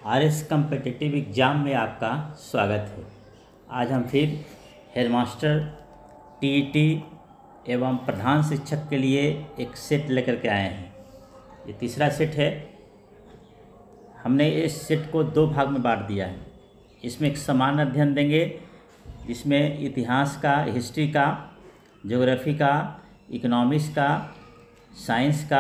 RS competitive exam में आपका स्वागत है। आज हम फिर हेडमास्टर टीईटी एवं प्रधान शिक्षक के लिए एक सेट लेकर के आए हैं। ये तीसरा सेट है। हमने इस सेट को दो भाग में बांट दिया है। इसमें एक सामान्य अध्ययन देंगे जिसमें इतिहास का, हिस्ट्री का, ज्योग्राफी का, इकोनॉमिक्स का, साइंस का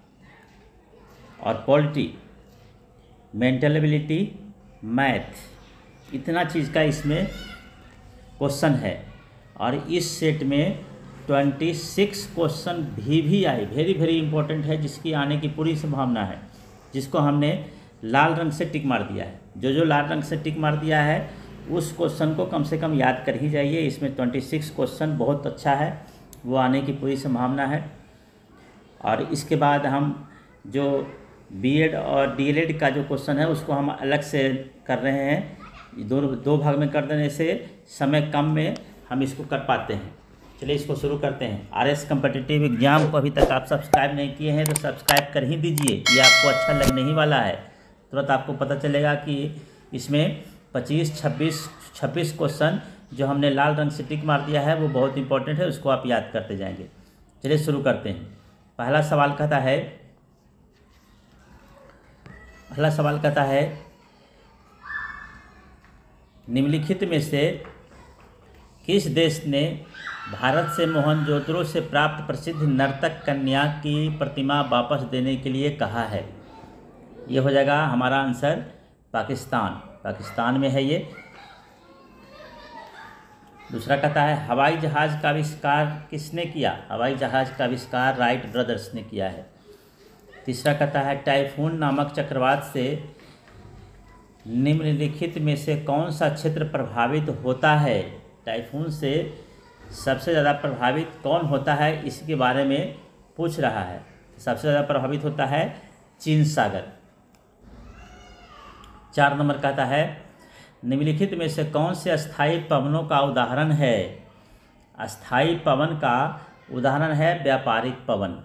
और पॉलिटी, मेंटल एबिलिटी, मैथ, इतना चीज़ का इसमें क्वेश्चन है। और इस सेट में 26 क्वेश्चन भी आए, वेरी वेरी इंपॉर्टेंट है, जिसकी आने की पूरी संभावना है, जिसको हमने लाल रंग से टिक मार दिया है। जो लाल रंग से टिक मार दिया है उस क्वेश्चन को कम से कम याद कर ही जाइए। इसमें 26 क्वेश्चन बहुत अच्छा है, वो आने की पूरी संभावना है। और इसके बाद हम जो बीएड और डीएलएड का जो क्वेश्चन है उसको हम अलग से कर रहे हैं। दो भाग में कर देने से समय कम में हम इसको कर पाते हैं। चलिए इसको शुरू करते हैं। आरएस कम्पिटिटिव एग्जाम को अभी तक आप सब्सक्राइब नहीं किए हैं तो सब्सक्राइब कर ही दीजिए। ये आपको अच्छा लगने ही वाला है। तुरंत आपको पता चलेगा कि इसमें 26 क्वेश्चन जो हमने लाल रंग से टिक मार दिया है वो बहुत इंपॉर्टेंट है, उसको आप याद करते जाएंगे। चलिए शुरू करते हैं। पहला सवाल कहता है निम्नलिखित में से किस देश ने भारत से मोहनजोदड़ो से प्राप्त प्रसिद्ध नर्तक कन्या की प्रतिमा वापस देने के लिए कहा है? ये हो जाएगा हमारा आंसर पाकिस्तान में है ये। दूसरा कहता है हवाई जहाज़ का आविष्कार किसने किया? हवाई जहाज़ का आविष्कार राइट ब्रदर्स ने किया है। तीसरा कहता है टाइफून नामक चक्रवात से निम्नलिखित में से कौन सा क्षेत्र प्रभावित होता है? टाइफून से सबसे ज़्यादा प्रभावित कौन होता है, इसके बारे में पूछ रहा है। सबसे ज़्यादा प्रभावित होता है चीन सागर। 4 नंबर कहता है निम्नलिखित में से कौन से अस्थायी पवनों का उदाहरण है? अस्थायी पवन का उदाहरण है व्यापारिक पवन।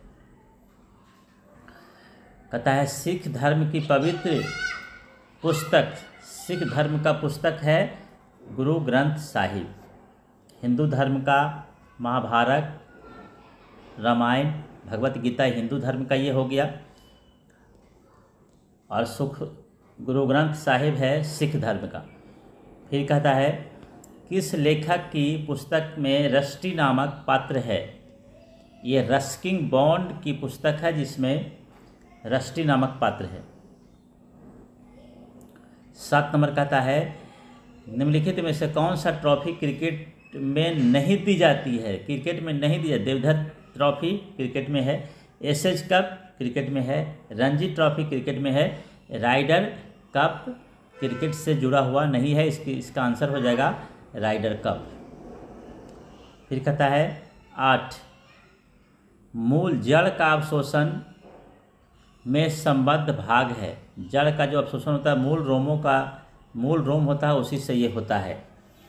कहता है सिख धर्म की पवित्र पुस्तक, सिख धर्म का पुस्तक है गुरु ग्रंथ साहिब। हिंदू धर्म का महाभारत, रामायण, भगवत गीता हिंदू धर्म का ये हो गया। और गुरु ग्रंथ साहिब है सिख धर्म का। फिर कहता है किस लेखक की पुस्तक में रस्टी नामक पात्र है? ये रस्किन बॉन्ड की पुस्तक है जिसमें रस्टी नामक पात्र है। 7 नंबर कहता है निम्नलिखित में से कौन सा ट्रॉफी क्रिकेट में नहीं दी जाती है? क्रिकेट में नहीं दी जाती। देवधर ट्रॉफी क्रिकेट में है, एसएच कप क्रिकेट में है, रणजी ट्रॉफी क्रिकेट में है, राइडर कप क्रिकेट से जुड़ा हुआ नहीं है। इसका आंसर हो जाएगा राइडर कप। फिर कहता है 8 मूल जड़ का अवशोषण में संबद्ध भाग है। जड़ का जो अवशोषण होता है मूल रोम होता है, उसी से ये होता है।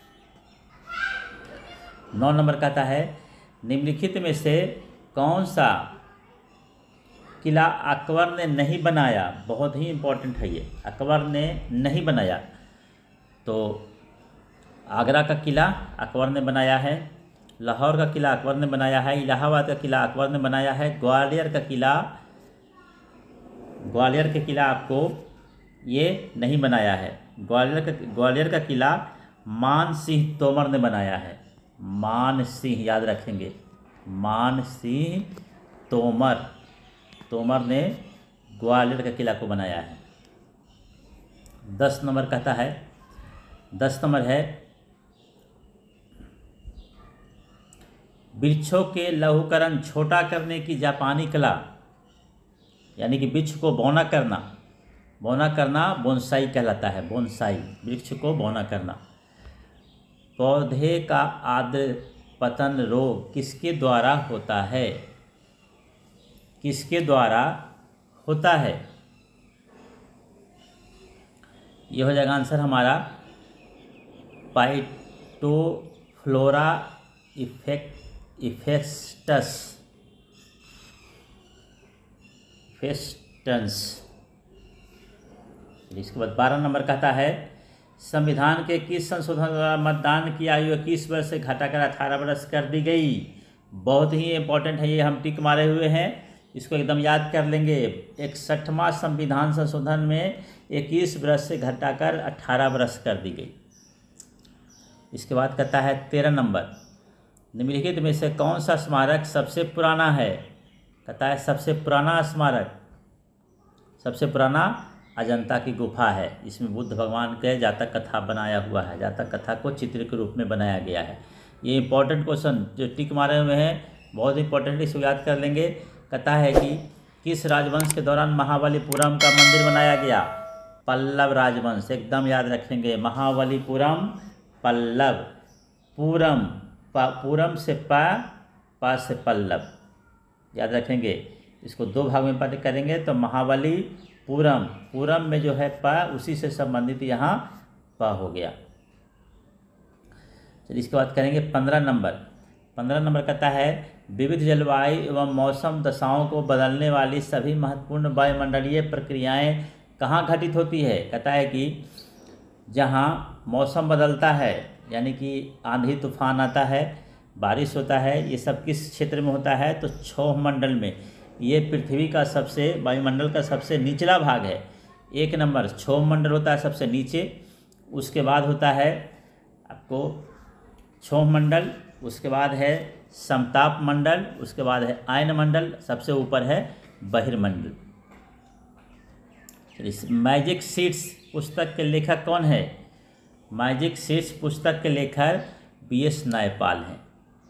9 नंबर कहता है निम्नलिखित में से कौन सा किला अकबर ने नहीं बनाया? बहुत ही इम्पोर्टेंट है ये, अकबर ने नहीं बनाया। तो आगरा का किला अकबर ने बनाया है, लाहौर का किला अकबर ने बनाया है, इलाहाबाद का किला अकबर ने बनाया है, ग्वालियर के किला आपको ये नहीं बनाया है। ग्वालियर का किला मान सिंह तोमर ने बनाया है। मान सिंह याद रखेंगे, मान सिंह तोमर ने ग्वालियर का किला को बनाया है। 10 नंबर कहता है 10 नंबर है वृक्षों के लघुकरण छोटा करने की जापानी कला, यानी कि वृक्ष को बौना करना बोनसाई कहलाता है। बोनसाई, वृक्ष को बौना करना। पौधे का आद्र पतन रोग किसके द्वारा होता है? किसके द्वारा होता है? ये हो जाएगा आंसर हमारा फाइटोफ्लोरा फेस्टन्स। इसके बाद 12 नंबर कहता है संविधान के किस संशोधन द्वारा मतदान की आयु 21 वर्ष से घटाकर 18 वर्ष कर दी गई। बहुत ही इम्पोर्टेंट है ये, हम टिक मारे हुए हैं, इसको एकदम याद कर लेंगे। 61वां संविधान संशोधन में 21 वर्ष से घटाकर 18 वर्ष कर दी गई। इसके बाद कहता है 13 नंबर, निम्नलिखित में से कौन सा स्मारक सबसे पुराना है। कहता है सबसे पुराना स्मारक, सबसे पुराना अजंता की गुफा है। इसमें बुद्ध भगवान के जातक कथा बनाया हुआ है, जातक कथा को चित्र के रूप में बनाया गया है। ये इंपॉर्टेंट क्वेश्चन जो टिक मारे हुए हैं बहुत इंपॉर्टेंट, इसको याद कर लेंगे। कहता है कि किस राजवंश के दौरान महाबलीपुरम का मंदिर बनाया गया। पल्लव राजवंश, एकदम याद रखेंगे। महाबलीपुरम पल्लव, पूरम पूरम से पा से पल्लव, याद रखेंगे। इसको दो भाग में बात करेंगे तो महाबलीपुरम, पूरम में जो है प उसी से संबंधित यहाँ प हो गया। चलिए इसके बाद करेंगे 15 नंबर। 15 नंबर कहता है विविध जलवायु एवं मौसम दशाओं को बदलने वाली सभी महत्वपूर्ण वायुमंडलीय प्रक्रियाएं कहाँ घटित होती है। कहता है कि जहाँ मौसम बदलता है, यानी कि आंधी तूफान आता है, बारिश होता है, ये सब किस क्षेत्र में होता है तो क्षोभ मंडल में। ये पृथ्वी का सबसे, वायुमंडल का सबसे निचला भाग है। 1 नंबर क्षोभ मंडल होता है सबसे नीचे, उसके बाद होता है आपको क्षोभ मंडल, उसके बाद है समताप मंडल, उसके बाद है आयन मंडल, सबसे ऊपर है बहिर्मंडल। मैजिक सीड्स पुस्तक के लेखक कौन है। मैजिक सीड्स पुस्तक के लेखक BS नायपाल हैं।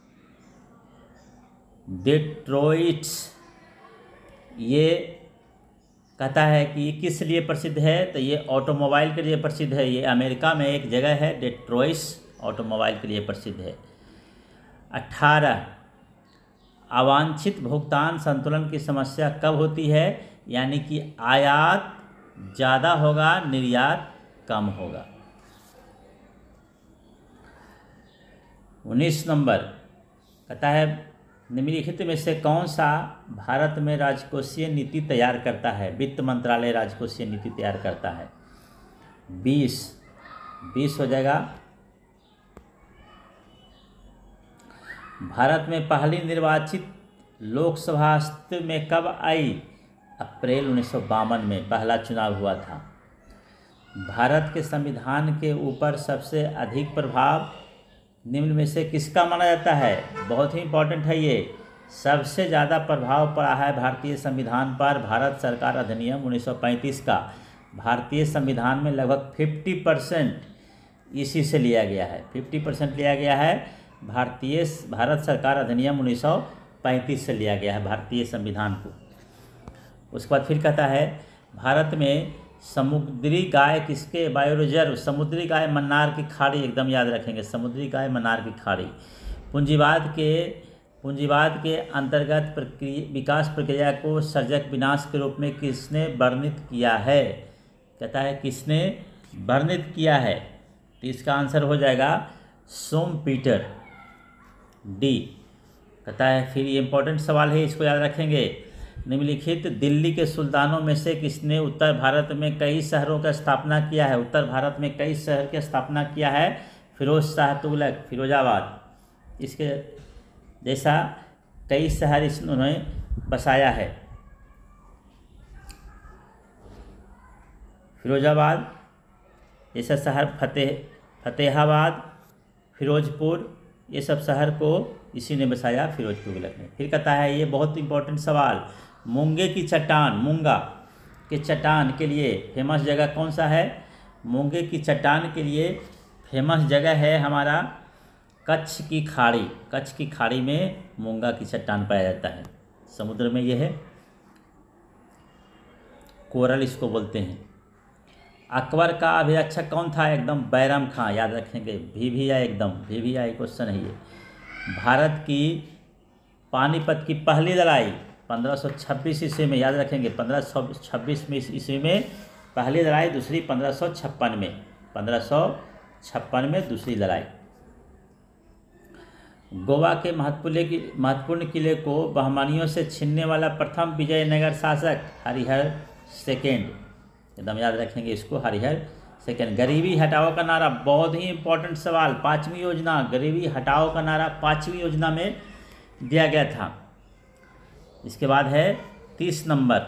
डेट्रोइट्स, ये कहता है कि ये किस लिए प्रसिद्ध है तो ये ऑटोमोबाइल के लिए प्रसिद्ध है। ये अमेरिका में एक जगह है, डेट्रोइट्स ऑटोमोबाइल के लिए प्रसिद्ध है। 18 अवांछित भुगतान संतुलन की समस्या कब होती है, यानी कि आयात ज़्यादा होगा, निर्यात कम होगा। 19 नंबर कहता है निम्नलिखित में से कौन सा भारत में राजकोषीय नीति तैयार करता है। वित्त मंत्रालय राजकोषीय नीति तैयार करता है। 20 हो जाएगा। भारत में पहली निर्वाचित लोकसभा अस्तित्व में कब आई। अप्रैल 1952 में पहला चुनाव हुआ था। भारत के संविधान के ऊपर सबसे अधिक प्रभाव निम्न में से किसका माना जाता है। बहुत ही इंपॉर्टेंट है ये। सबसे ज़्यादा प्रभाव पड़ा है भारतीय संविधान पर भारत सरकार अधिनियम 1935 का। भारतीय संविधान में लगभग 50% इसी से लिया गया है, 50% लिया गया है। भारत सरकार अधिनियम 1935 से लिया गया है भारतीय संविधान को। उसके बाद फिर कहता है भारत में समुद्री गाय किसके बायो रिजर्व। समुद्री गाय मन्नार की खाड़ी, एकदम याद रखेंगे, समुद्री गाय मन्नार की खाड़ी। पूंजीवाद के अंतर्गत विकास प्रक्रिया को सर्जक विनाश के रूप में किसने वर्णित किया है। कहता है किसने वर्णित किया है, तो इसका आंसर हो जाएगा सोमपीटर, डी। कहता है फिर ये इंपॉर्टेंट सवाल है, इसको याद रखेंगे। निम्नलिखित दिल्ली के सुल्तानों में से किसने उत्तर भारत में कई शहरों का स्थापना किया है। उत्तर भारत में कई शहर की स्थापना किया है। फिरोज शाह तुगलक, फिरोजाबाद, इसके जैसा कई शहर इन्होंने बसाया है। फिरोजाबाद जैसा शहर, फतेहाबाद, फिरोजपुर, ये सब शहर को इसी ने बसाया, फिरोज तुगलक ने। फिर कहता है ये बहुत इंपॉर्टेंट सवाल, मूंगे की चट्टान, मूंगा के चट्टान के लिए फेमस जगह कौन सा है। मूंगे की चट्टान के लिए फेमस जगह है हमारा कच्छ की खाड़ी। कच्छ की खाड़ी में मूंगा की चट्टान पाया जाता है, समुद्र में ये है, कोरल इसको बोलते हैं। अकबर का अभिरक्षक कौन था। एकदम बैरम खां, याद रखेंगे, VVI, एकदम VVI क्वेश्चन है ये। भारत की पानीपत की पहली लड़ाई 1526 ईस्वी में, याद रखेंगे, 1526 में ईस्वी में पहली लड़ाई, दूसरी 1556 में, 1556 में दूसरी लड़ाई। गोवा के महत्वपूर्ण किले को बहमानियों से छीनने वाला प्रथम विजयनगर शासक हरिहर सेकेंड। एकदम याद रखेंगे इसको, हरिहर सेकंड। गरीबी हटाओ का नारा, बहुत ही इंपॉर्टेंट सवाल, 5वीं योजना, गरीबी हटाओ का नारा 5वीं योजना में दिया गया था। इसके बाद है 30 नंबर,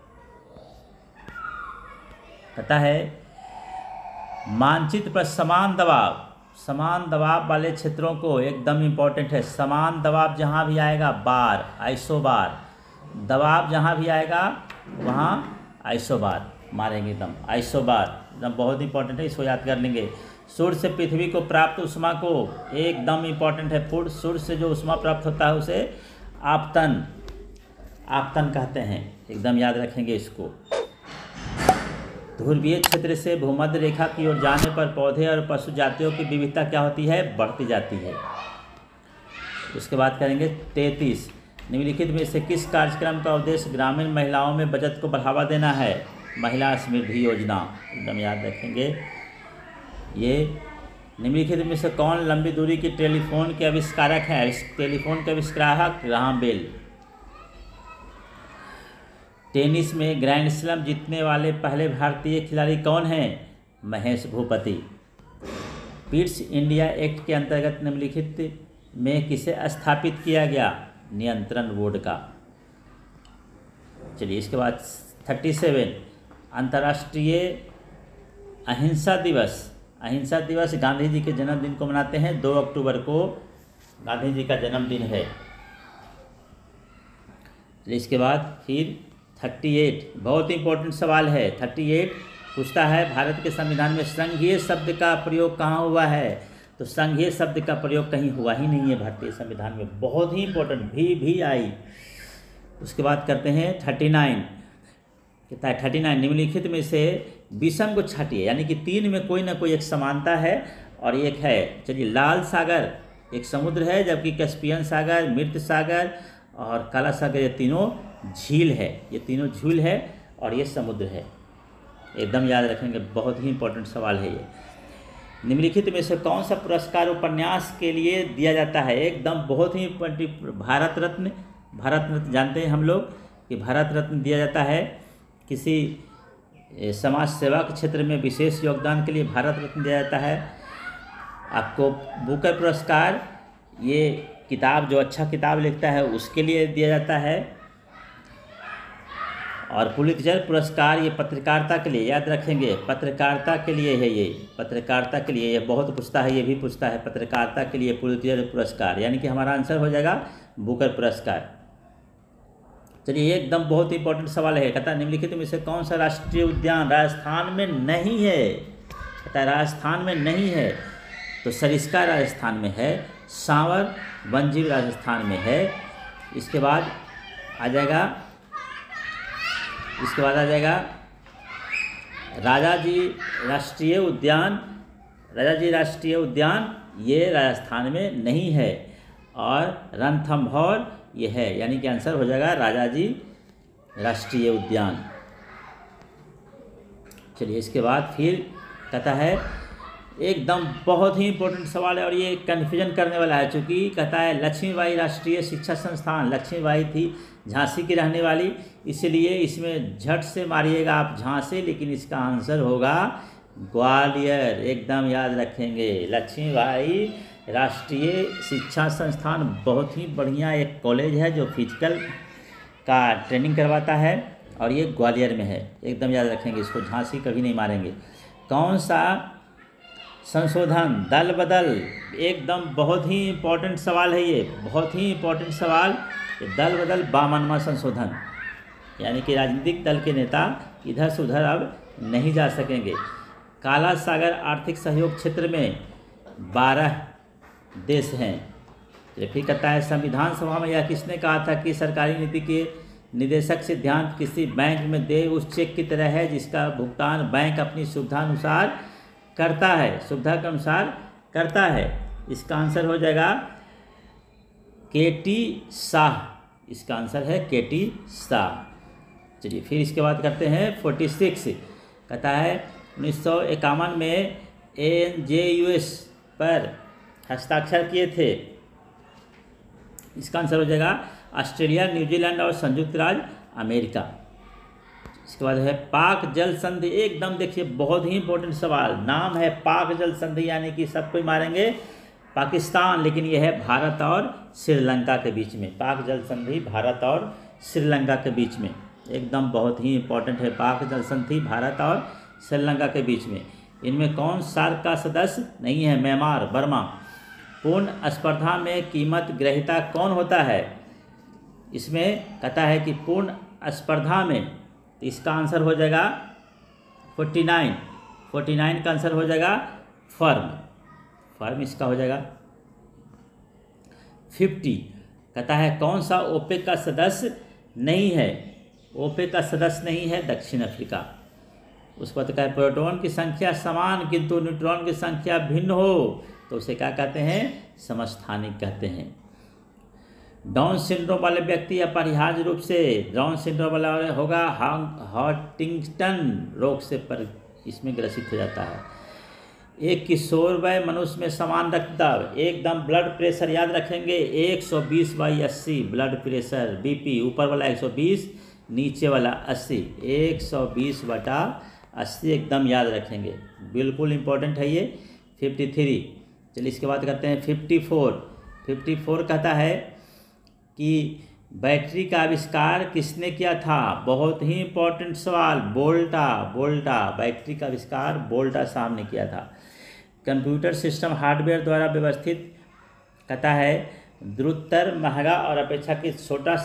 कहता है मानचित्र पर समान दबाव वाले क्षेत्रों को, एकदम इम्पोर्टेंट है, समान दबाव जहाँ भी आएगा बार, आइसोबार, दबाव जहाँ भी आएगा वहाँ आइसोबार मारेंगे, एकदम आइसोबार, एकदम बहुत इंपॉर्टेंट है, इसको याद कर लेंगे। सूर्य से पृथ्वी को प्राप्त उष्मा को, एकदम इम्पॉर्टेंट है, सूर्य से जो उष्मा प्राप्त होता है उसे आपतन कहते हैं, एकदम याद रखेंगे इसको। ध्रुवीय क्षेत्र से भूमध्य रेखा की ओर जाने पर पौधे और पशु जातियों की विविधता क्या होती है, बढ़ती जाती है। उसके बाद करेंगे 33, निम्नलिखित में से किस कार्यक्रम का उद्देश्य ग्रामीण महिलाओं में बचत को बढ़ावा देना है, महिला समृद्धि योजना, एकदम याद रखेंगे। ये निम्नलिखित में से कौन लंबी दूरी की टेलीफोन के आविष्कारक हैं, टेलीफोन के आविष्कारक ग्राहम बेल। टेनिस में ग्रैंड स्लैम जीतने वाले पहले भारतीय खिलाड़ी कौन हैं, Mahesh Bhupathi. Pitt's India Act के अंतर्गत निम्नलिखित में किसे स्थापित किया गया, नियंत्रण बोर्ड का। चलिए इसके बाद 37, अंतर्राष्ट्रीय अहिंसा दिवस गांधी जी के जन्मदिन को मनाते हैं, 2 अक्टूबर को गांधी जी का जन्मदिन है। चलिए इसके बाद फिर 38, बहुत इंपॉर्टेंट सवाल है। 38 पूछता है भारत के संविधान में संघीय शब्द का प्रयोग कहाँ हुआ है, तो संघीय शब्द का प्रयोग कहीं हुआ ही नहीं है भारतीय संविधान में, बहुत ही इंपॉर्टेंट, भी आई। उसके बाद करते हैं 39, कहता है 39 निम्नलिखित में से विषम को छाटिए, यानी कि 3 में कोई ना कोई एक समानता है और एक है। चलिए लाल सागर एक समुद्र है, जबकि कैस्पियन सागर, मृत सागर और काला सागर ये तीनों झील है, ये तीनों झील है और ये समुद्र है, एकदम याद रखेंगे, बहुत ही इंपॉर्टेंट सवाल है ये। निम्नलिखित में से कौन सा पुरस्कार उपन्यास के लिए दिया जाता है, एकदम बहुत ही भारत रत्न जानते हैं हम लोग कि भारत रत्न दिया जाता है किसी समाज सेवा के क्षेत्र में विशेष योगदान के लिए भारत रत्न दिया जाता है। आपको बुकर पुरस्कार ये किताब जो अच्छा किताब लिखता है उसके लिए दिया जाता है, और पुलित्जर पुरस्कार ये पत्रकारिता के लिए, याद रखेंगे पत्रकारिता के लिए है, ये पत्रकारिता के लिए, ये बहुत पूछता है, ये भी पूछता है पत्रकारिता के लिए पुलित्जर पुरस्कार, यानी कि हमारा आंसर हो जाएगा बुकर पुरस्कार। चलिए ये एकदम बहुत इंपॉर्टेंट सवाल है, कहता है निम्नलिखित में से कौन सा राष्ट्रीय उद्यान राजस्थान में नहीं है, कहता है राजस्थान में नहीं है, तो सरिस्का राजस्थान में है, सांवर वन्यजीव राजस्थान में है। इसके बाद आ जाएगा राजाजी राष्ट्रीय उद्यान ये राजस्थान में नहीं है, और रणथंभौर ये है, यानी कि आंसर हो जाएगा राजाजी राष्ट्रीय उद्यान। चलिए इसके बाद फिर कहता है एकदम बहुत ही इंपॉर्टेंट सवाल है और ये कन्फ्यूजन करने वाला है, चूँकि कहता है लक्ष्मीबाई राष्ट्रीय शिक्षा संस्थान, लक्ष्मीबाई थी झांसी की रहने वाली, इसलिए इसमें झट से मारिएगा आप झांसी, लेकिन इसका आंसर होगा ग्वालियर, एकदम याद रखेंगे। लक्ष्मीबाई राष्ट्रीय शिक्षा संस्थान बहुत ही बढ़िया एक कॉलेज है जो फिजिकल का ट्रेनिंग करवाता है, और ये ग्वालियर में है, एकदम याद रखेंगे इसको, झांसी कभी नहीं मारेंगे। कौन सा संशोधन दल बदल, एकदम बहुत ही इंपॉर्टेंट सवाल है ये, बहुत ही इंपॉर्टेंट सवाल, दल बदल बामनवा संशोधन, यानी कि राजनीतिक दल के नेता इधर से उधर अब नहीं जा सकेंगे। काला सागर आर्थिक सहयोग क्षेत्र में 12 देश हैं। फिर कहता है संविधान सभा में यह किसने कहा था कि सरकारी नीति के निदेशक सिद्धांत किसी बैंक में दे उस चेक की तरह है जिसका भुगतान बैंक अपनी सुविधानुसार करता है, सुविधा के अनुसार करता है। इसका आंसर हो जाएगा के.टी. शाह, इसका आंसर है के.टी. शाह। चलिए फिर इसके बाद करते हैं 46, कहता है 1951 में ANJUS पर हस्ताक्षर किए थे, इसका आंसर हो जाएगा ऑस्ट्रेलिया, न्यूजीलैंड और संयुक्त राज्य अमेरिका। इसके बाद है पाक जल संधि। एकदम देखिए बहुत ही इंपॉर्टेंट सवाल, नाम है पाक जल संधि, यानी कि सब कोई मारेंगे पाकिस्तान, लेकिन यह है भारत और श्रीलंका के बीच में। पाक जल संधि भारत और श्रीलंका के बीच में, एकदम बहुत ही इंपॉर्टेंट है पाक जल संधि भारत और श्रीलंका के बीच में। इनमें कौन सार्क का सदस्य नहीं है? Myanmar, Burma. पूर्ण स्पर्धा में कीमत ग्रहीता कौन होता है? इसमें कहता है कि पूर्ण स्पर्धा में, तो इसका आंसर हो जाएगा 49 का आंसर हो जाएगा फर्म इसका हो जाएगा। 50 कहता है कौन सा ओपेक का सदस्य नहीं है? ओपेक का सदस्य नहीं है दक्षिण अफ्रीका। उसके बाद कहता है प्रोटॉन की संख्या समान किंतु न्यूट्रॉन की संख्या भिन्न हो, तो उसे क्या कहते हैं? समस्थानिक कहते हैं। डाउन सिंड्रोम वाले व्यक्ति अपरिहार्य रूप से, डाउन सिंड्रोम वाला होगा हंटिंगटन रोग से इसमें ग्रसित हो जाता है। एक किशोर वय मनुष्य में समान रक्तदाब, एकदम ब्लड प्रेशर याद रखेंगे 120/80 ब्लड प्रेशर, बीपी ऊपर वाला 120, नीचे वाला 80, 120/80 एकदम याद रखेंगे, बिल्कुल इंपॉर्टेंट है ये। 53 चलिए इसके बाद करते हैं 54 कहता है कि बैटरी का आविष्कार किसने किया था? बहुत ही इंपॉर्टेंट सवाल, बोल्टा। बैटरी का आविष्कार बोल्टा साहब ने किया था। कंप्यूटर सिस्टम हार्डवेयर द्वारा व्यवस्थित कहता है द्रुततर, महंगा और अपेक्षाकृत छोटा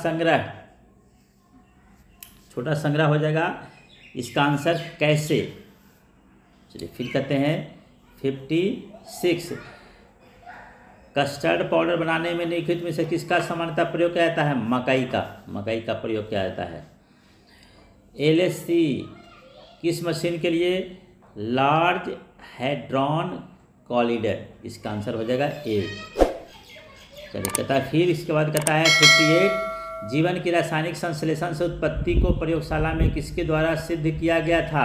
संग्रह हो जाएगा। इसका आंसर कैसे? चलिए फिर कहते हैं 56 कस्टर्ड पाउडर बनाने में निम्नलिखित में से किसका सामान्यतः प्रयोग किया जाता है? मकई का प्रयोग किया जाता है। LSC किस मशीन के लिए? लार्ज हेड्रॉन कॉलिडर, इसका आंसर हो जाएगा A। चलिए कहता है फिर इसके बाद कहता है 58 जीवन की रासायनिक संश्लेषण से उत्पत्ति को प्रयोगशाला में किसके द्वारा सिद्ध किया गया था?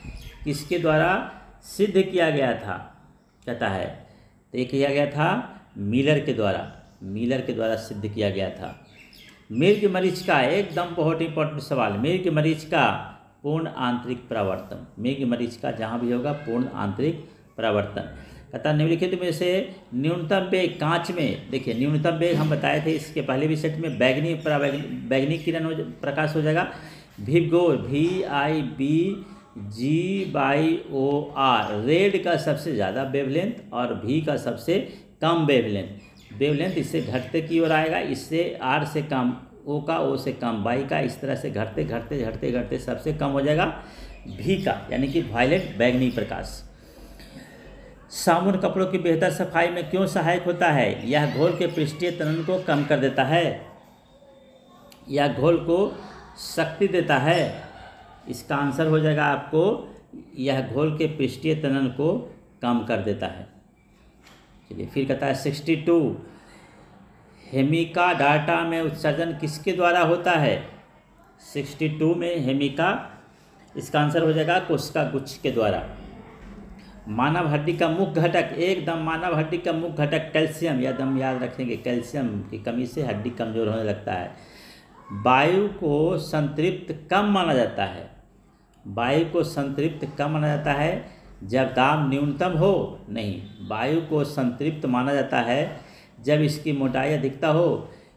कहता है तो ये किया गया था मिलर के द्वारा सिद्ध किया गया था। मिर्ग मरीचिका, एकदम बहुत इंपॉर्टेंट सवाल, मिर्ग मरीचिका पूर्ण आंतरिक परावर्तन, मिर्ग मरीचिका जहाँ भी होगा पूर्ण आंतरिक परावर्तन। कहता निम्नलिखित में से न्यूनतम वेग कांच में, देखिए न्यूनतम वेग हम बताए थे इसके पहले भी सेट में, बैगनी किरण प्रकाश हो जाएगा। विबगोर VIBGOR, रेड का सबसे ज़्यादा वेवलेंथ और भी का सबसे कम वेवलेंथ इससे घटते की ओर आएगा, इससे R से कम, O का O से कम, बाई का इस तरह से घटते सबसे कम हो जाएगा भी का, यानी कि वायलेट बैगनी प्रकाश। साबुन कपड़ों की बेहतर सफाई में क्यों सहायक होता है? यह घोल के पृष्ठीय तनन को कम कर देता है, यह घोल को शक्ति देता है। इसका आंसर हो जाएगा आपको, यह घोल के पृष्ठीय तनन को कम कर देता है। चलिए फिर कहता है 62 हेमिका डाटा में उत्सर्जन किसके द्वारा होता है? 62 में हेमिका, इसका आंसर हो जाएगा कोशिका गुच्छ के द्वारा। मानव हड्डी का मुख्य घटक, एकदम मानव हड्डी का मुख्य घटक कैल्शियम, एकदम याद रखेंगे, कैल्शियम की कमी से हड्डी कमजोर होने लगता है। वायु को संतृप्त कम माना जाता है, जब दाब न्यूनतम हो, नहीं, वायु को संतृप्त माना जाता है जब इसकी मोटाई अधिकता हो,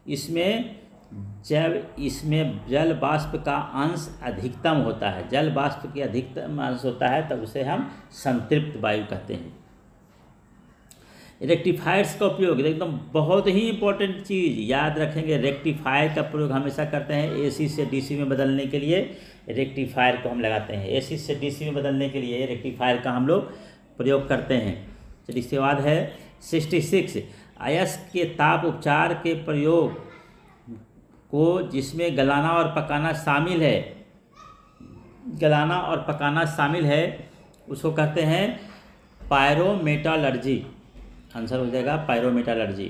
जब इसमें जल वाष्प का अंश अधिकतम होता है, जल वाष्प की अधिकतम अंश होता है तब उसे हम संतृप्त वायु कहते हैं। रेक्टिफायर्स का उपयोग, एकदम बहुत ही इंपॉर्टेंट चीज़ याद रखेंगे, रेक्टिफायर का प्रयोग हमेशा करते हैं AC से DC में बदलने के लिए, रेक्टिफायर को हम लगाते हैं। AC से DC में बदलने के लिए रेक्टिफायर का हम लोग प्रयोग करते हैं। चलिए इसके बाद है 66 अयस्क के ताप उपचार के प्रयोग को जिसमें गलाना और पकाना शामिल है उसको कहते हैं पायरोमेटालर्जी। आंसर हो जाएगा पायरोमेटालर्जी।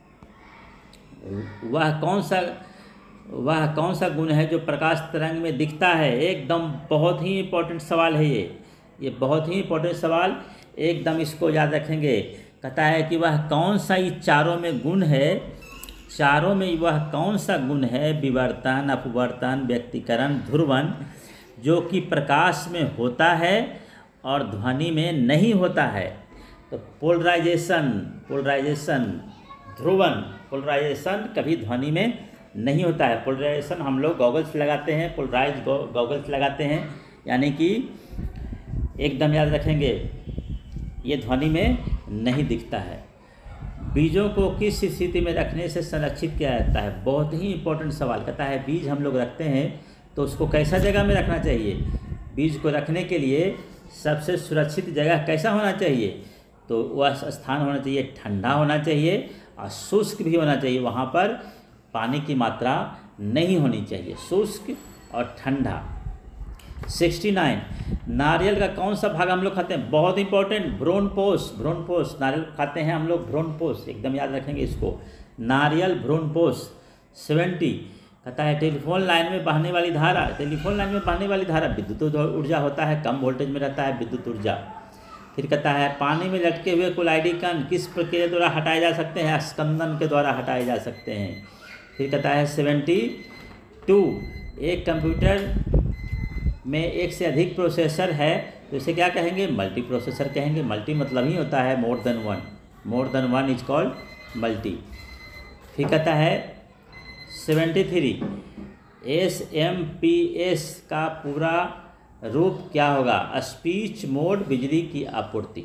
वह कौन सा गुण है जो प्रकाश तरंग में दिखता है? एकदम बहुत ही इंपॉर्टेंट सवाल है ये बहुत ही इंपॉर्टेंट सवाल, एकदम इसको याद रखेंगे। कहता है कि वह कौन सा इस चारों में गुण है, वह कौन सा गुण है? विवर्तन, अपवर्तन, व्यक्तीकरण, ध्रुवन, जो कि प्रकाश में होता है और ध्वनि में नहीं होता है। तो पोलराइजेशन ध्रुवन पोलराइजेशन कभी ध्वनि में नहीं होता है। पोलराइजेशन हम लोग गॉगल्स लगाते हैं, पोलराइज गॉगल्स लगाते हैं, यानी कि एकदम याद रखेंगे ये ध्वनि में नहीं दिखता है। बीजों को किस स्थिति में रखने से संरक्षित किया जाता है? बहुत ही इंपॉर्टेंट सवाल। कहता है बीज हम लोग रखते हैं तो उसको कैसा जगह में रखना चाहिए? बीज को रखने के लिए सबसे सुरक्षित जगह कैसा होना चाहिए? तो वह स्थान होना चाहिए ठंडा होना चाहिए और शुष्क भी होना चाहिए। वहाँ पर पानी की मात्रा नहीं होनी चाहिए, शुष्क और ठंडा। 69 नारियल का कौन सा भाग हम लोग खाते हैं? बहुत इंपॉर्टेंट, भ्रूणपोष। नारियल खाते हैं हम लोग भ्रूणपोष, एकदम याद रखेंगे इसको, नारियल भ्रूणपोष। 70 कहता है टेलीफोन लाइन में बहने वाली धारा। टेलीफोन लाइन में बहने वाली धारा विद्युत ऊर्जा होता है, कम वोल्टेज में रहता है विद्युत ऊर्जा। फिर कहता है पानी में लटके हुए कोलाइडी कण किस प्रक्रिया द्वारा हटाए जा सकते हैं? स्कंदन के द्वारा हटाए जा सकते हैं। फिर कहता है 72 एक कंप्यूटर में एक से अधिक प्रोसेसर है तो इसे क्या कहेंगे? मल्टी प्रोसेसर कहेंगे। मल्टी मतलब ही होता है more than one is called multi. फिर कहता है 73 SMS का पूरा रूप क्या होगा? स्पीच मोड बिजली की आपूर्ति।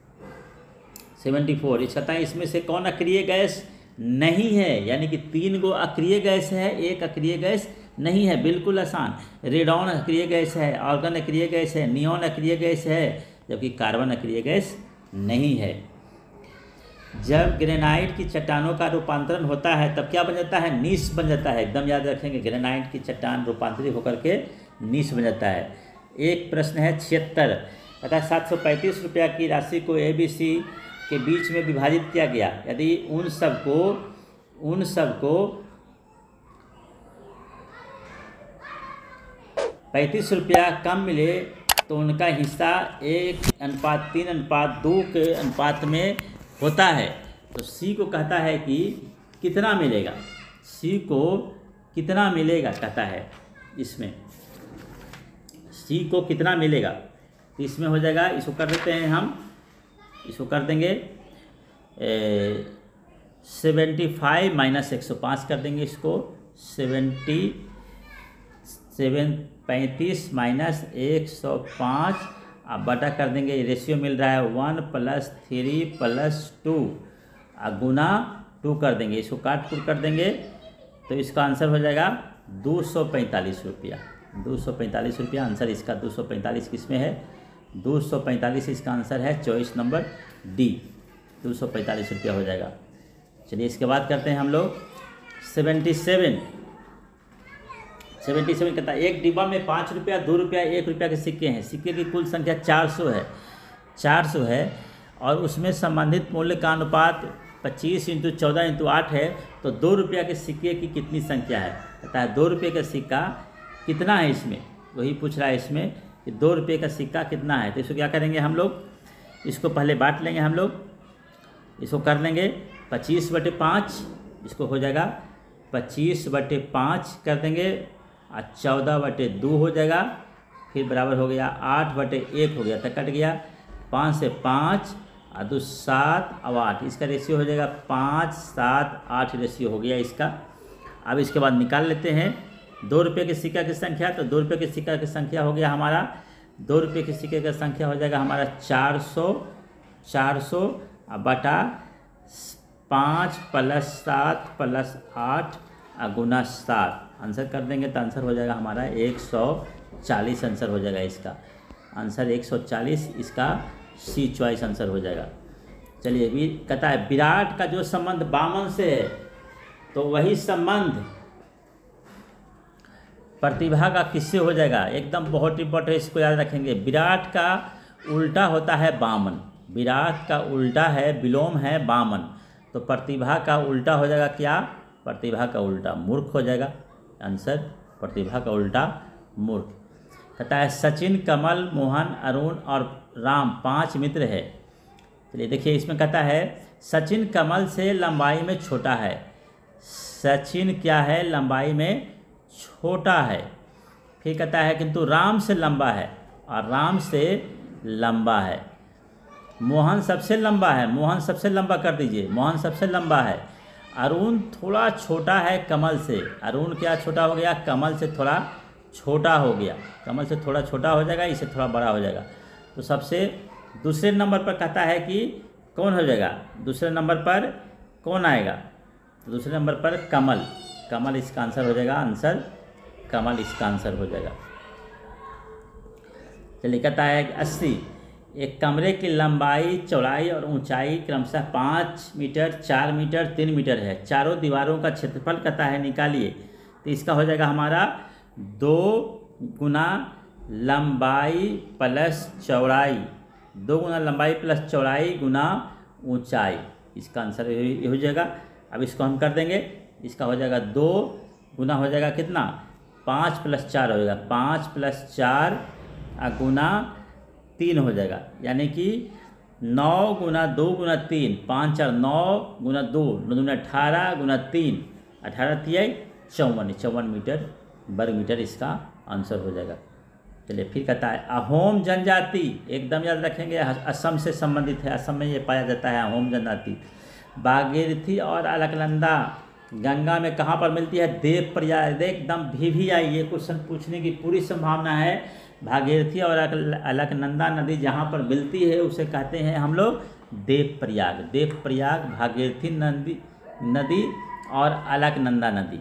74 इस कहता है इसमें से कौन अक्रिय गैस नहीं है? यानी कि 3 गो अक्रिय गैस है, एक अक्रिय गैस नहीं है। बिल्कुल आसान। रेडॉन अक्रिय गैस है, आर्गन अक्रिय गैस है, नियॉन अक्रिय गैस है, जबकि कार्बन अक्रिय गैस नहीं है। जब ग्रेनाइट की चट्टानों का रूपांतरण होता है तब क्या बन जाता है? नीस बन जाता है। एकदम याद रखेंगे, ग्रेनाइट की चट्टान रूपांतरित होकर के नीस बन जाता है। एक प्रश्न है 76 तथा 735 रुपया की राशि को ABC के बीच में विभाजित किया गया। यदि उन सबको 35 रुपया कम मिले तो उनका हिस्सा 1:3:2 के अनुपात में होता है। तो C को कहता है कि कितना मिलेगा? C को कितना मिलेगा कहता है इसमें, C को कितना मिलेगा? तो इसमें हो जाएगा, इसको कर देते हैं हम, इसको कर देंगे 75 माइनस 105 कर देंगे इसको। 35 माइनस 105 अब बटा कर देंगे, रेशियो मिल रहा है 1 + 3 + 2 गुना 2 कर देंगे, इसको काट कूट कर देंगे तो इसका आंसर हो जाएगा 245 रुपया। 245 रुपया आंसर इसका। 245 किस में है? 245 इसका आंसर है, चॉइस नंबर डी। 245 रुपया हो जाएगा। चलिए इसके बाद करते हैं हम लोग 77 कहता है एक डिब्बा में 5 रुपया, 2 रुपया, 1 रुपया के सिक्के हैं। सिक्के की कुल संख्या 400 है और उसमें संबंधित मूल्य का अनुपात 25 × 14 × 8 है। तो 2 रुपया के सिक्के की कितनी संख्या है? कहता है 2 रुपये का सिक्का कितना है इसमें, वही पूछ रहा है इसमें कि 2 रुपये का सिक्का कितना है। तो इसको क्या करेंगे हम लोग? इसको पहले बांट लेंगे हम लोग, इसको कर लेंगे 25/5, इसको हो जाएगा 25/5 कर देंगे और 14/2 हो जाएगा। फिर बराबर हो गया 8/1 हो गया, तो कट गया 5 से 5 और 2 7 और 8, इसका रेशियो हो जाएगा 5 7 8 रेशियो हो गया इसका। अब इसके बाद निकाल लेते हैं 2 रुपये के सिक्का की संख्या। तो 2 रुपये के सिक्का की संख्या हो गया हमारा, 2 रुपये के सिक्के का संख्या हो जाएगा हमारा 400 बटा 5 + 7 + 8 गुना 7 आंसर कर देंगे तो आंसर हो जाएगा हमारा 140 आंसर हो जाएगा इसका। आंसर 140 इसका सी चॉइस आंसर हो जाएगा। चलिए भी कहता है विराट का जो संबंध वामन से है तो वही संबंध प्रतिभा का किससे हो जाएगा? एकदम बहुत इंपॉर्टेंट, इसको याद रखेंगे। विराट का उल्टा होता है वामन, विराट का उल्टा है विलोम है वामन, तो प्रतिभा का उल्टा हो जाएगा क्या? प्रतिभा का उल्टा मूर्ख हो जाएगा। आंसर प्रतिभा का उल्टा मूर्ख। कहता है सचिन, कमल, मोहन, अरुण और राम 5 मित्र है। चलिए देखिए इसमें कहता है सचिन कमल से लंबाई में छोटा है। सचिन क्या है? लंबाई में छोटा है। फिर कहता है किंतु राम से लंबा है, और राम से लंबा है। मोहन सबसे लंबा है, मोहन सबसे लंबा कर दीजिए, मोहन सबसे लंबा है। अरुण थोड़ा छोटा है कमल से, अरुण क्या छोटा हो गया, कमल से थोड़ा छोटा हो गया, कमल से थोड़ा छोटा हो जाएगा, इससे थोड़ा बड़ा हो जाएगा। तो सबसे दूसरे नंबर पर कहता है कि कौन हो जाएगा, दूसरे नंबर पर कौन आएगा, तो दूसरे नंबर पर कमल, कमल इसका आंसर हो जाएगा, आंसर कमल इसका आंसर हो जाएगा। चलिए कहता है 80, एक कमरे की लंबाई, चौड़ाई और ऊंचाई क्रमशः 5 मीटर, 4 मीटर, 3 मीटर है। चारों दीवारों का क्षेत्रफल कहता है निकालिए। तो इसका हो जाएगा हमारा 2 गुना लंबाई प्लस चौड़ाई, 2 गुना लंबाई प्लस चौड़ाई गुना ऊंचाई, इसका आंसर ये हो जाएगा। अब इसको हम कर देंगे, इसका हो जाएगा 2 गुना हो जाएगा कितना, 5 + 4 हो जाएगा, 5 + 4 गुना 3 हो जाएगा, यानी कि 9 गुना 2 गुना 3, 5 4 9 गुना 2, 9 दूना 18 गुना 3, 18 3 54 मीटर वर्ग मीटर इसका आंसर हो जाएगा। चलिए फिर कहता है अहोम जनजाति, एकदम याद रखेंगे, असम से संबंधित है, असम में ये पाया जाता है अहोम जनजाति। भागीरथी और अलकनंदा गंगा में कहाँ पर मिलती है, देवप्रयाग, एकदम भी आई, ये क्वेश्चन पूछने की पूरी संभावना है। भागीरथी और अलकनंदा नदी जहाँ पर मिलती है उसे कहते हैं हम लोग देवप्रयाग, देवप्रयाग, भागीरथी नदी और अलकनंदा नदी।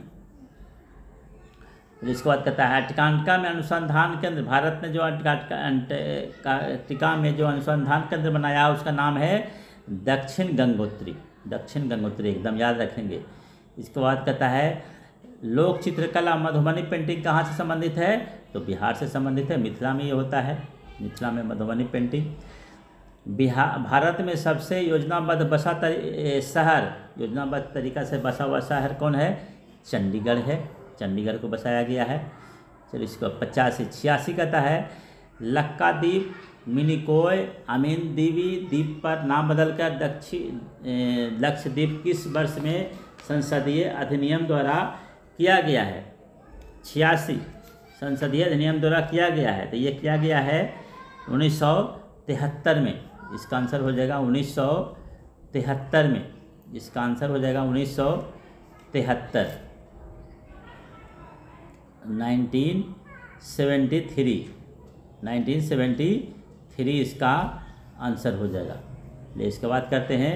इसके बाद कहता है अंटार्कटिका में अनुसंधान केंद्र, भारत ने जो अंटार्कटिका में जो अनुसंधान केंद्र बनाया उसका नाम है दक्षिण गंगोत्री, दक्षिण गंगोत्री, एकदम याद रखेंगे। इसके बाद कहता है लोक चित्रकला, मधुबनी पेंटिंग कहाँ से संबंधित है, तो बिहार से संबंधित है, मिथिला में ये होता है, मिथिला में मधुबनी पेंटिंग। भारत में सबसे योजनाबद्ध बसा शहर, योजनाबद्ध तरीका से बसा हुआ शहर कौन है, चंडीगढ़ है, चंडीगढ़ को बसाया गया है। चलिए इसको 85 86 कहता है लक्काद्वीप, मिनिकॉय, अमीन दीवी द्वीप पर नाम बदलकर लक्षद्वीप किस वर्ष में संसदीय अधिनियम द्वारा किया गया है, 86 संसदीय अधिनियम द्वारा किया गया है। तो ये किया गया है 1973 में, इसका आंसर हो जाएगा 1973 में, इसका आंसर हो जाएगा 1973, 1973 इसका आंसर हो जाएगा। ले इसके बाद करते हैं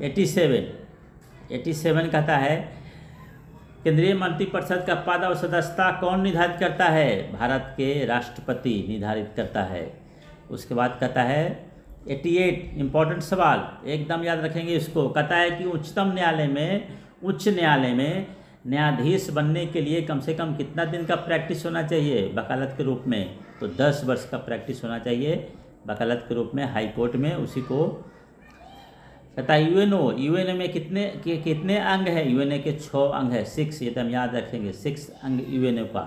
87 कहता है केंद्रीय मंत्रिपरिषद का पद और सदस्यता कौन निर्धारित करता है, भारत के राष्ट्रपति निर्धारित करता है। उसके बाद कहता है 88 इम्पोर्टेंट सवाल, एकदम याद रखेंगे इसको, कहता है कि उच्चतम न्यायालय में न्यायाधीश बनने के लिए कम से कम कितना दिन का प्रैक्टिस होना चाहिए वकालत के रूप में, तो 10 वर्ष का प्रैक्टिस होना चाहिए वकालत के रूप में हाई कोर्ट में। उसी को कहता है यूएनओ में कितने अंग है, यूएनओ के 6 अंग है, 6, ये तो हम याद रखेंगे, 6 अंग यूएनओ का।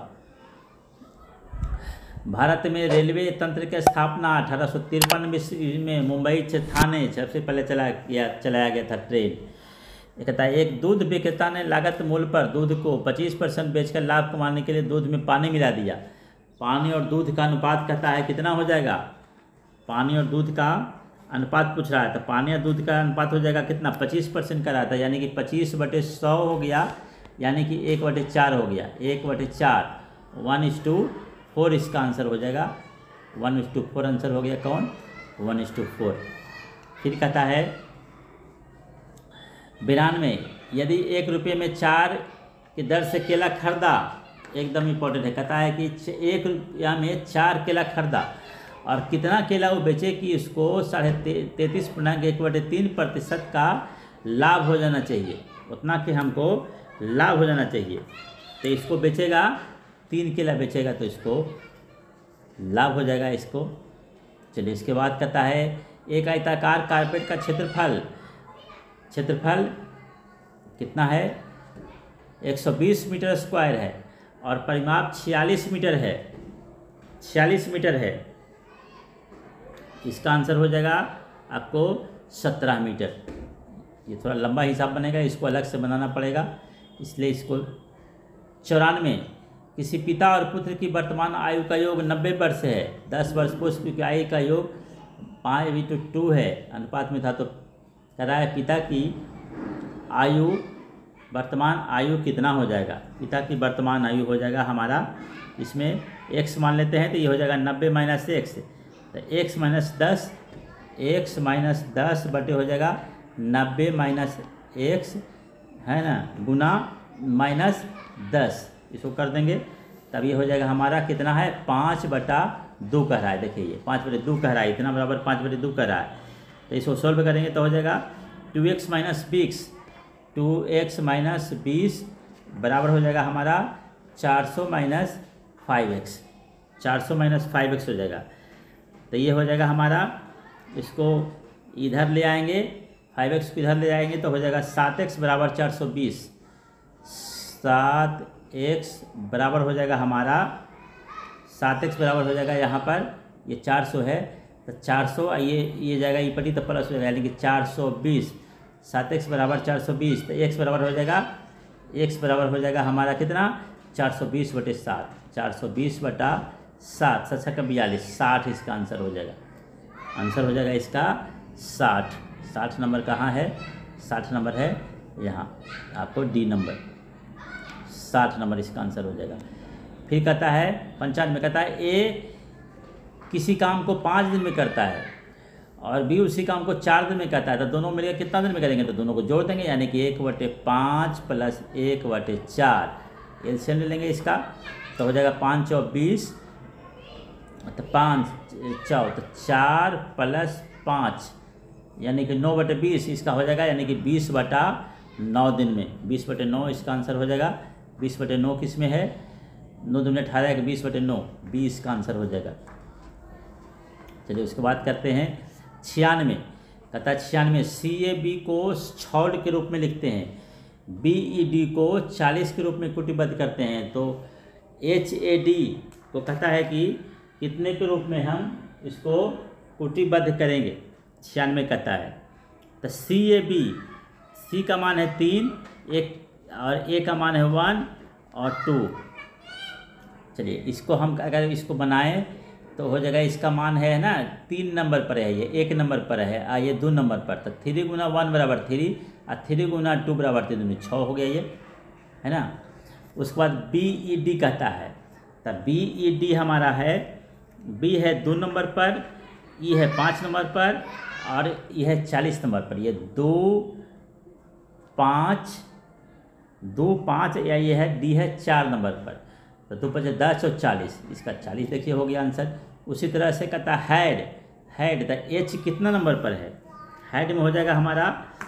भारत में रेलवे तंत्र की स्थापना 1853 में मुंबई से थाने सबसे पहले चलाया गया था ट्रेन। ये कहता है एक दूध विक्रेता ने लागत मूल्य पर दूध को 25% बेचकर लाभ कमाने के लिए दूध में पानी मिला दिया। पानी और दूध का अनुपात कहता है कितना हो जाएगा, पानी और दूध का अनुपात पूछ रहा है, तो पानी और दूध का अनुपात हो जाएगा कितना, 25% का रहा था, यानी कि 25/100 हो गया, यानी कि 1/4 हो गया, 1/4, 1:4 इसका आंसर हो जाएगा, 1:4 आंसर हो गया कौन, 1:4। फिर कहता है 92 यदि 1 रुपये में 4 की दर से केला खरीदा, एकदम इम्पोर्टेंट है, कहता है कि 1 रुपया में 4 केला खरीदा और कितना केला वो बेचे कि इसको 33.1/3% का लाभ हो जाना चाहिए, उतना कि हमको लाभ हो जाना चाहिए। तो इसको बेचेगा 3 केला बेचेगा तो इसको लाभ हो जाएगा इसको। चलिए इसके बाद कहता है एक आयताकार कारपेट का क्षेत्रफल कितना है, 120 मीटर स्क्वायर है और परिमाप 46 मीटर है, 46 मीटर है, इसका आंसर हो जाएगा आपको 17 मीटर। ये थोड़ा लंबा हिसाब बनेगा, इसको अलग से बनाना पड़ेगा, इसलिए इसको 94 किसी पिता और पुत्र की वर्तमान आयु का योग 90 वर्ष है। 10 वर्ष पुत्र की आयु का योग 5:2 है, अनुपात में था। तो कह रहा है पिता की आयु, वर्तमान आयु कितना हो जाएगा। पिता की वर्तमान आयु हो जाएगा हमारा, इसमें x मान लेते हैं तो ये हो जाएगा 90 - x, तो x - 10 बटे हो जाएगा 90 - x, है ना, गुना -10, इसको कर देंगे तब ये हो जाएगा हमारा कितना है 5/2 कह रहा है। देखिए ये 5/2 कह रहा है, इतना बराबर 5/2 कह रहा है। तो इसको सोल्व करेंगे तो हो जाएगा 2x - 20 बराबर हो जाएगा हमारा 400 - 5x, 400 - 5x हो जाएगा। तो ये हो जाएगा हमारा, इसको इधर ले आएंगे, 5x को इधर ले आएंगे तो हो जाएगा 7x बराबर 420, 7x बराबर हो जाएगा हमारा, 7x बराबर हो जाएगा यहाँ पर ये 400 है तो 400 ये जाएगा ई पटी तो प्लस हो जाएगा, यानी कि 420, 7x बराबर 420, तो x बराबर हो जाएगा, x बराबर हो जाएगा हमारा कितना 420/7, 420/7, 7 का 42, 60 इसका आंसर हो जाएगा। आंसर हो जाएगा इसका 60। 60 नंबर कहाँ है, 60 नंबर है यहाँ, आपको डी नंबर, 60 नंबर इसका आंसर हो जाएगा। फिर कहता है 95 कहता है ए किसी काम को 5 दिन में करता है और बी उसी काम को 4 दिन में करता है, तो दोनों मिलकर कितना दिन में करेंगे, तो दोनों को जोड़ देंगे, यानी कि 1/5 प्लस 1/4, एलसीएम ले लेंगे इसका तो हो जाएगा 5 × 20, तो 5 4 तो 4 + 5 यानी कि 9/20 इसका हो जाएगा, यानी कि 20/9 दिन में, 20/9 इसका आंसर हो जाएगा। 20/9 किस में है, 9 दूनी 18 है, 20/9 20 का आंसर हो जाएगा। चलिए उसके बाद करते हैं 96, कहता है 96 CAB को 6 के रूप में लिखते हैं, BED को 40 के रूप में कुटिबद्ध करते हैं, तो HAD को कहता है कि कितने के रूप में हम इसको कुटिबद्ध करेंगे। 96 कहता है तो CAB, C का मान है 3, एक और A का मान है 1 और 2। चलिए इसको हम अगर इसको बनाएं तो हो जाएगा, इसका मान है ना 3 नंबर पर है, ये 1 नंबर पर है, ये 2 नंबर पर, तो 3 × 1 बराबर 3 और 3 × 2 बराबर 3, 6 हो गया ये, है ना। उसके बाद BED कहता है, तो BED हमारा है, B है 2 नंबर पर, E है 5 नंबर पर और E है 40 नंबर पर, ये 2 5 या ये है D है 4 नंबर पर, तो 2 × 10 और 40, इसका 40 देखिए हो गया आंसर। उसी तरह से कहता है हेड तो H कितना नंबर पर है, हेड में हो जाएगा हमारा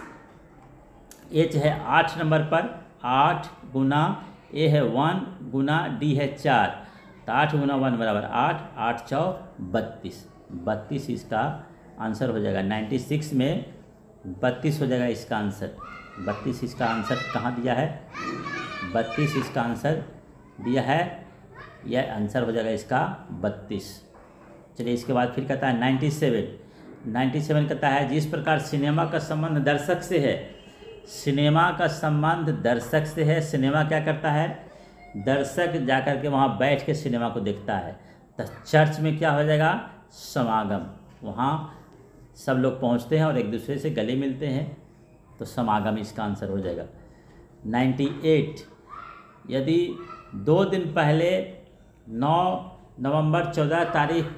H है 8 नंबर पर, 8 गुना A है 1 गुना D है 4, तो 8 × 1 बराबर 8, 8 × 4 32 इसका आंसर हो जाएगा। 96 में 32 हो जाएगा इसका आंसर। 32 इसका आंसर कहाँ दिया है, 32 इसका आंसर दिया है, यह आंसर हो जाएगा इसका 32। चलिए इसके बाद फिर कहता है 97 कहता है जिस प्रकार सिनेमा का संबंध दर्शक से है, सिनेमा का संबंध दर्शक से है, सिनेमा क्या करता है, दर्शक जाकर के वहाँ बैठ के सिनेमा को देखता है, तो चर्च में क्या हो जाएगा, समागम, वहाँ सब लोग पहुँचते हैं और एक दूसरे से गले मिलते हैं, तो समागम इसका आंसर हो जाएगा। 98 यदि 2 दिन पहले 9 नवंबर 14 तारीख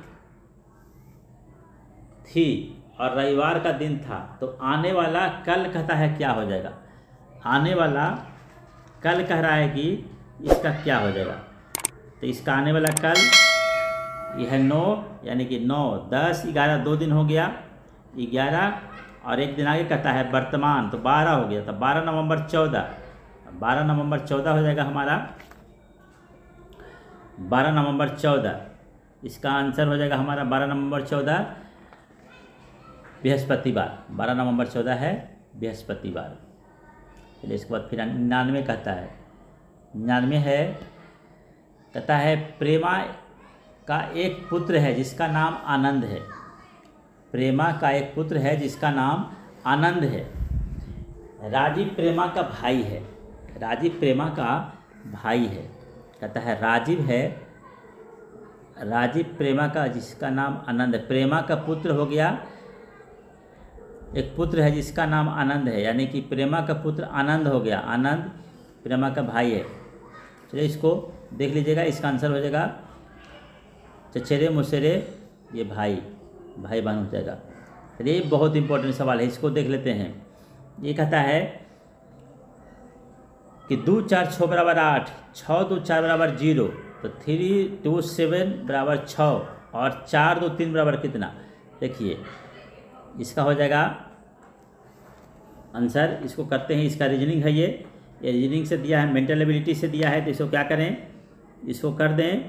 थी और रविवार का दिन था, तो आने वाला कल कहता है क्या हो जाएगा, आने वाला कल कह रहा है कि इसका क्या हो जाएगा, तो इसका आने वाला कल यह है 9, यानी कि 9 10 11 2 दिन हो गया 11 और एक दिन आगे कहता है वर्तमान, तो 12 हो गया, तो 12 नवंबर 14 हो जाएगा हमारा, 12 नवंबर 14 इसका आंसर हो जाएगा हमारा 12 नवंबर 14 बृहस्पतिवार, 12 नवंबर 14 है बृहस्पतिवार। चलिए इसके बाद फिर 99 कहता है, 99 है कहता है प्रेमा का एक पुत्र है जिसका नाम आनंद है, प्रेमा का एक पुत्र है जिसका नाम आनंद है, राजीव प्रेमा का भाई है, राजीव प्रेमा का भाई है, कहता है राजीव है, राजीव प्रेमा का जिसका नाम आनंद है। प्रेमा का पुत्र हो गया, एक पुत्र है जिसका नाम आनंद है, यानी कि प्रेमा का पुत्र आनंद हो गया। आनंद प्रेमा का भाई है। चलिए इसको देख लीजिएगा, इसका आंसर हो जाएगा चचेरे मुसेरे, ये भाई बहन हो जाएगा। चलिए बहुत इंपॉर्टेंट सवाल है, इसको देख लेते हैं। ये कहता है कि 2 4 6 बराबर 8, 6 2 4 बराबर 0, तो 3 2 7 बराबर 6 और 4 2 3 बराबर कितना। देखिए इसका हो जाएगा आंसर। इसको करते हैं, इसका रीजनिंग है, ये रीजनिंग से दिया है, मेंटल एबिलिटी से दिया है। तो इसको क्या करें, इसको कर दें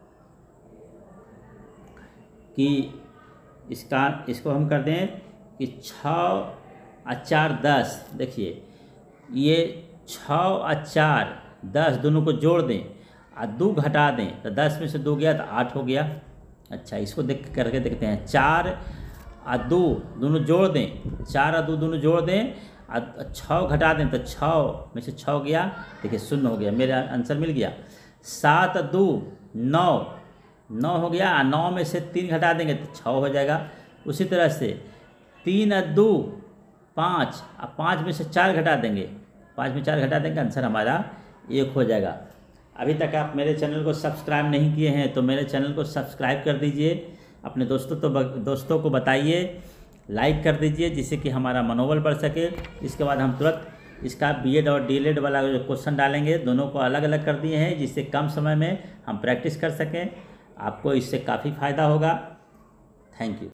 कि इसको हम कर दें कि 6 और 4 10। देखिए ये 6 और 4 10 दोनों को जोड़ दें और 2 घटा दें, तो 10 में से 2 गया तो 8 हो गया। अच्छा इसको देख करके देखते हैं। 4 और 2 दोनों जोड़ दें, 4 और 2 दोनों जोड़ दें और 6 घटा दें, तो 6 में से 6 गया, देखिए 0 हो गया, मेरा आंसर मिल गया। 7 और 2 9 हो गया, और 9 में से 3 घटा देंगे तो 6 हो जाएगा। उसी तरह से 3 और 2 5, और 5 में से 4 घटा देंगे, 5 में 4 घटा देंगे, आंसर हमारा 1 हो जाएगा। अभी तक आप मेरे चैनल को सब्सक्राइब नहीं किए हैं तो मेरे चैनल को सब्सक्राइब कर दीजिए, अपने दोस्तों को बताइए, लाइक कर दीजिए, जिससे कि हमारा मनोबल बढ़ सके। इसके बाद हम तुरंत इसका बीएड और डीएलएड वाला जो क्वेश्चन डालेंगे, दोनों को अलग अलग कर दिए हैं, जिससे कम समय में हम प्रैक्टिस कर सकें। आपको इससे काफ़ी फ़ायदा होगा। Thank you.